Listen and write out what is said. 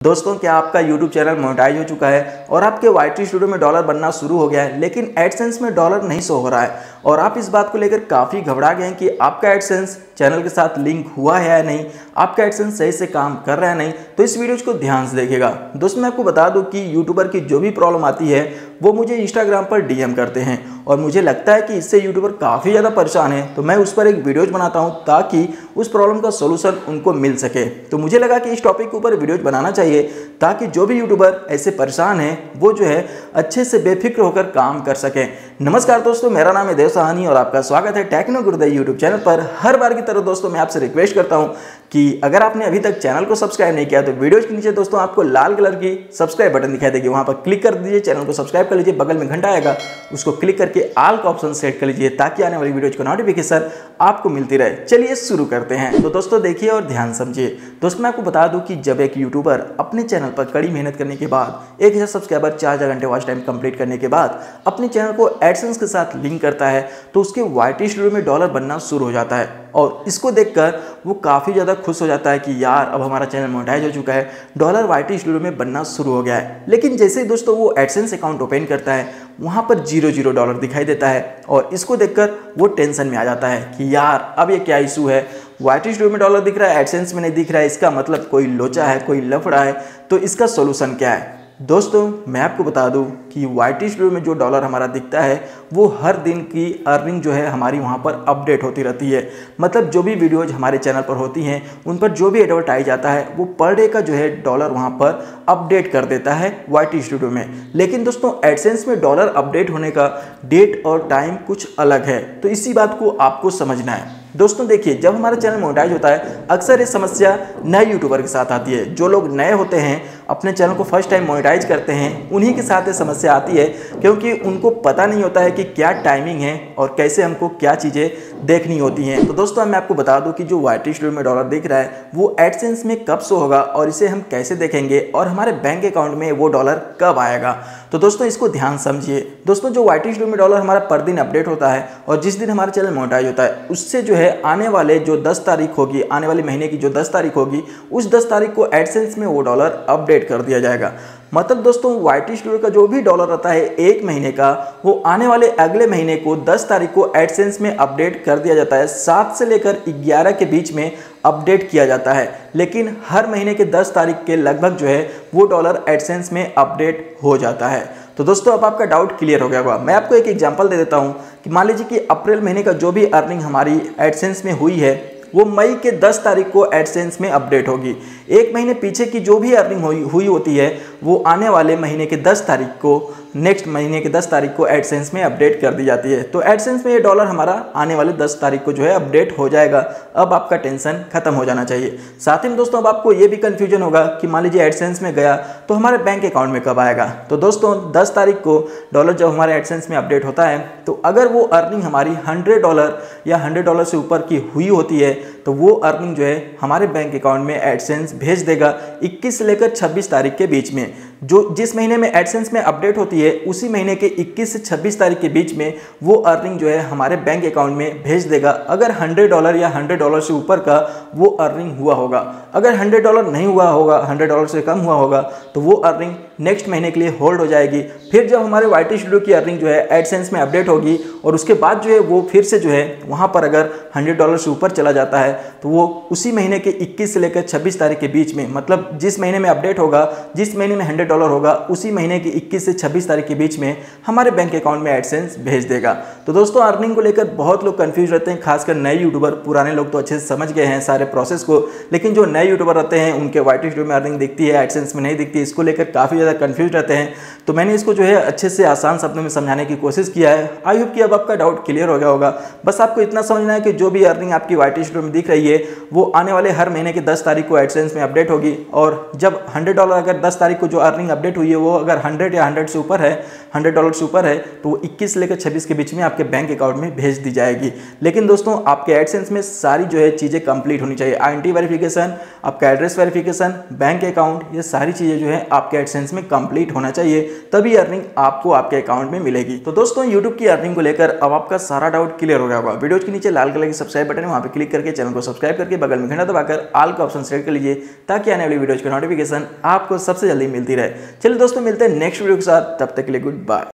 दोस्तों, क्या आपका YouTube चैनल मोनेटाइज हो चुका है और आपके YT स्टूडियो में डॉलर बनना शुरू हो गया है, लेकिन एडसेंस में डॉलर नहीं शो हो रहा है और आप इस बात को लेकर काफ़ी घबरा गए हैं कि आपका एडसेंस चैनल के साथ लिंक हुआ है या नहीं, आपका एडसेंस सही से काम कर रहा है नहीं, तो इस वीडियो को ध्यान से देखिएगा। दोस्तों, मैं आपको बता दूं कि यूट्यूबर की जो भी प्रॉब्लम आती है वो मुझे इंस्टाग्राम पर DM करते हैं और मुझे लगता है कि इससे यूट्यूबर काफ़ी ज़्यादा परेशान है, तो मैं उस पर एक वीडियोज बनाता हूं ताकि उस प्रॉब्लम का सोल्यूशन उनको मिल सके। तो मुझे लगा कि इस टॉपिक के ऊपर वीडियोज बनाना चाहिए ताकि जो भी यूट्यूबर ऐसे परेशान हैं वो जो है अच्छे से बेफिक्र होकर काम कर सकें। नमस्कार दोस्तों, मेरा नाम है देव सहानी और आपका स्वागत है टेक्नो गुरुदेव यूट्यूब चैनल पर। हर बार की तरह दोस्तों मैं आपसे रिक्वेस्ट करता हूं कि अगर आपने अभी तक चैनल को सब्सक्राइब नहीं किया तो वीडियोज के नीचे दोस्तों आपको लाल कलर की सब्सक्राइब बटन दिखाई देगी, वहां पर क्लिक कर दीजिए, चैनल को सब्सक्राइब कर लीजिए, बगल में घंटा आएगा उसको क्लिक करके ऑल का ऑप्शन सेट कर लीजिए ताकि आने वाली वीडियोज का नोटिफिकेशन आपको मिलती रहे। चलिए शुरू करते हैं। तो दोस्तों देखिए और ध्यान समझिए। दोस्तों मैं आपको बता दूं कि जब एक यूट्यूबर अपने चैनल पर कड़ी मेहनत करने के बाद 1000 सब्सक्राइबर 4 घंटे वॉच टाइम कंप्लीट करने के बाद अपने चैनल को एडसेंस के साथ लिंक करता है तो उसके YT स्टूडियो में डॉलर बनना शुरू हो जाता है और इसको देखकर वो काफ़ी ज़्यादा खुश हो जाता है कि यार अब हमारा चैनल मोनेटाइज हो चुका है, डॉलर YT स्टूडियो में बनना शुरू हो गया है। लेकिन जैसे ही दोस्तों वो एडसेंस अकाउंट ओपन करता है वहाँ पर 0 डॉलर दिखाई देता है और इसको देखकर वो टेंशन में आ जाता है कि यार अब ये क्या इशू है, YT स्टूडियो में डॉलर दिख रहा है, एडसेंस में नहीं दिख रहा है, इसका मतलब कोई लोचा है, कोई लफड़ा है, तो इसका सोल्यूशन क्या है। दोस्तों मैं आपको बता दूं कि YT स्टूडियो में जो डॉलर हमारा दिखता है वो हर दिन की अर्निंग जो है हमारी वहाँ पर अपडेट होती रहती है। मतलब जो भी वीडियोज हमारे चैनल पर होती हैं उन पर जो भी एडवर्टाइज आता है वो पर डे का जो है डॉलर वहाँ पर अपडेट कर देता है YT स्टूडियो में। लेकिन दोस्तों एडसेंस में डॉलर अपडेट होने का डेट और टाइम कुछ अलग है, तो इसी बात को आपको समझना है। दोस्तों देखिए, जब हमारा चैनल मोनेटाइज होता है अक्सर ये समस्या नए यूट्यूबर के साथ आती है। जो लोग नए होते हैं, अपने चैनल को फर्स्ट टाइम मोनेटाइज करते हैं, उन्हीं के साथ ये समस्या आती है क्योंकि उनको पता नहीं होता है कि क्या टाइमिंग है और कैसे हमको क्या चीज़ें देखनी होती हैं। तो दोस्तों मैं आपको बता दूं कि जो YT स्टूडियो में डॉलर दिख रहा है वो एडसेंस में कब शो होगा और इसे हम कैसे देखेंगे और हमारे बैंक अकाउंट में वो डॉलर कब आएगा। तो दोस्तों इसको ध्यान समझिए। दोस्तों जो YT स्टूडियो में डॉलर हमारा पर दिन अपडेट होता है और जिस दिन हमारा चैनल मोनेटाइज होता है उससे जो है आने वाले जो 10 तारीख होगी, आने वाले महीने की जो 10 तारीख होगी, उस 10 तारीख को एडसेंस में वो डॉलर अपडेट कर दिया जाएगा। मतलब दोस्तों YT स्टूडियो का जो भी डॉलर रहता है एक महीने का, वो आने वाले अगले महीने को 10 तारीख को एडसेंस में अपडेट कर दिया जाता है। 7 से लेकर 11 के बीच में अपडेट किया जाता है, लेकिन हर महीने के 10 तारीख के लगभग जो है वो डॉलर एडसेंस में अपडेट हो जाता है। तो दोस्तों अब आपका डाउट क्लियर हो गया होगा। मैं आपको एक एग्जांपल दे देता हूं कि मान लीजिए कि अप्रैल महीने का जो भी अर्निंग हमारी एडसेंस में हुई है वो मई के 10 तारीख को एडसेंस में अपडेट होगी। एक महीने पीछे की जो भी अर्निंग हुई होती है वो आने वाले महीने के 10 तारीख को, नेक्स्ट महीने के 10 तारीख को एडसेंस में अपडेट कर दी जाती है। तो एडसेंस में ये डॉलर हमारा आने वाले 10 तारीख को जो है अपडेट हो जाएगा। अब आपका टेंशन खत्म हो जाना चाहिए। साथ ही में दोस्तों अब आपको ये भी कन्फ्यूजन होगा कि मान लीजिए एडसेंस में गया तो हमारे बैंक अकाउंट में कब आएगा। तो दोस्तों 10 तारीख को डॉलर जब हमारे एडसेंस में अपडेट होता है तो अगर वो अर्निंग हमारी $100 या $100 से ऊपर की हुई होती है तो वो अर्निंग जो है हमारे बैंक अकाउंट में एडसेंस भेज देगा 21 से लेकर 26 तारीख के बीच में। जो जिस महीने में एडसेंस में अपडेट होती है उसी महीने के 21 से 26 तारीख के बीच में वो अर्निंग जो है हमारे बैंक अकाउंट में भेज देगा अगर $100 या $100 से ऊपर का वो अर्निंग हुआ होगा। अगर $100 नहीं हुआ होगा, $100 से कम हुआ होगा, तो वो अर्निंग नेक्स्ट महीने के लिए होल्ड हो जाएगी। फिर जब हमारे YT स्टूडियो की अर्निंग जो है एडसेंस में अपडेट होगी और उसके बाद जो है वो फिर से जो है वहाँ पर अगर $100 से ऊपर चला जाता है तो वो उसी महीने के 21 से लेकर 26 तारीख के बीच में, मतलब जिस महीने में अपडेट होगा, जिस महीने में $100 होगा, उसी महीने की 21 से 26 तारीख के बीच में हमारे बैंक अकाउंट में एडसेंस भेज देगा। तो दोस्तों अर्निंग को लेकर बहुत लोग कंफ्यूज रहते हैं, खासकर नए यूट्यूबर। पुराने लोग तो अच्छे से समझ गए हैं सारे प्रोसेस को, लेकिन जो नए यूट्यूबर रहते हैं उनके YT स्टूडियो में अर्निंग दिखती है, एडसेंस में नहीं दिखती, इसको लेकर काफ़ी ज़्यादा कंफ्यूज रहते हैं। तो मैंने इसको जो है अच्छे से आसान शब्दों में समझाने की कोशिश किया है। आई होप कि अब आपका डाउट क्लियर हो गया होगा। बस आपको इतना समझना है कि जो भी अर्निंग आपकी YT स्टूडियो में दिख रही है वो आने वाले हर महीने के 10 तारीख को एडसेंस में अपडेट होगी और जब $100 अगर 10 तारीख को जो अर्निंग अपडेट हुई है वो अगर 100 या 100 से ऊपर है, $100 से ऊपर है, तो वो 21 से लेकर 26 के बीच में आपके बैंक अकाउंट में भेज दी जाएगी। लेकिन दोस्तों आपके एडसेंस में सारी जो है चीज़ें कंप्लीट होनी चाहिए। आईडेंटिटी वेरिफिकेशन, आपका एड्रेस वेरिफिकेशन, बैंक अकाउंट, ये सारी चीज़ें जो है आपके एडसेंस में कंप्लीट होना चाहिए, तभी अर्निंग आपको आपके अकाउंट में मिलेगी। तो दोस्तों यूट्यूब की अर्निंग को लेकर अब आपका सारा डाउट क्लियर हो गया होगा। वीडियो के नीचे लाल कलर की सब्सक्राइब बटन है, वहाँ पे क्लिक करके चैनल को सब्सक्राइब करके बगल में घंटा दबाकर ऑल का ऑप्शन सेलेक्ट कर लीजिए, ताकि आने वाली वीडियोज की नोटिफिकेशन आपको सबसे जल्दी मिलती रहे। चलिए दोस्तों मिलते हैं नेक्स्ट वीडियो के साथ, तब तक के लिए गुड बाय।